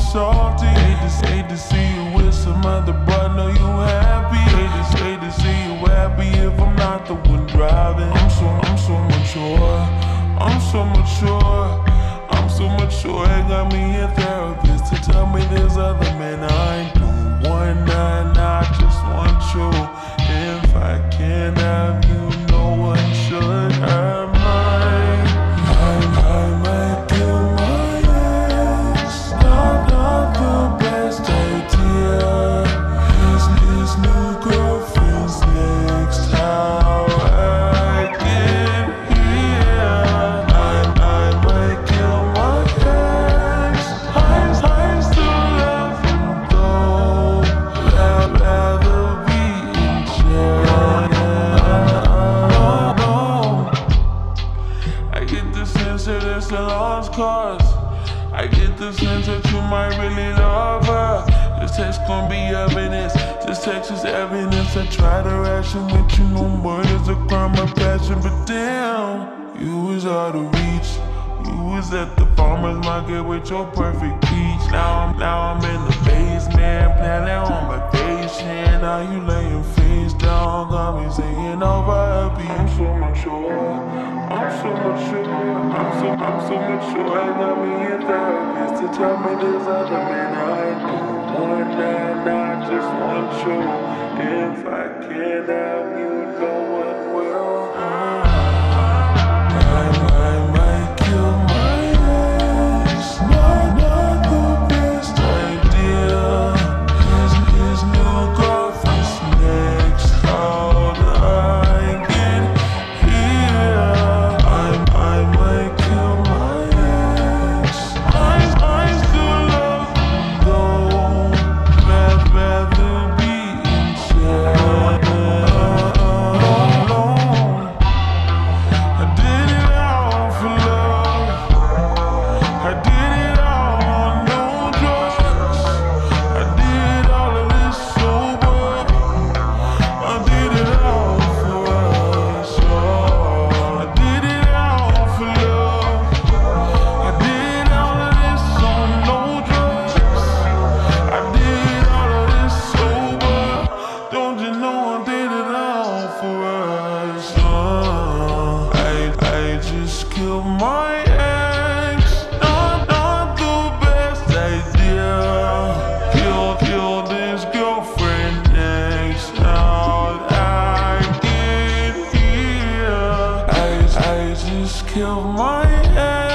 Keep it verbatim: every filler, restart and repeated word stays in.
salty. Hate to, hate to see you with some other boy, know you happy. Hate to, hate to see you happy if I'm not the one driving. I'm so, I'm so mature, I'm so mature, I'm so mature. It got me a therapist to tell me there's other men I ain't doing one night, I just want you. If I can't have you, no one should have mine. I, I might kill my ex, not, not the best idea. His, his new girlfriend's next, how I get here. I, I might kill my ex, I, I still love him though. I'd rather be in jail. I get the sense that it's a lost cause. I get the sense that you might really love her. This text gon' be evidence. This text is evidence. I try to ration with you, no murder's a crime of passion. But damn, you was out of reach. You was at the farmer's market with your perfect peach. Now I'm, now I'm in the basement, planning on vacation. Now you laying face down, got me singing over a beat. I'm so mature, I'm so mature, I'm so, I'm so mature. I got me a therapist to tell me there's other men I do. One night, I just want you. If I can't have you, no one will. I, I might kill my ex, not, not the best idea. His, his new girlfriend's next, how do I get here? I, I might kill my ex, I, I still love him though. I'd rather be in jail. I did it all for love. I did it all on no drugs. I did all of this sober. I did it all for us. Oh, I did it all for love. I did all of this on no drugs. I did all of this sober. Don't you know I did it all for us? Oh, I, I just killed my ex. Not, not the best idea. Killed, killed his girlfriend next. How'd I get here? I, I just killed my ex.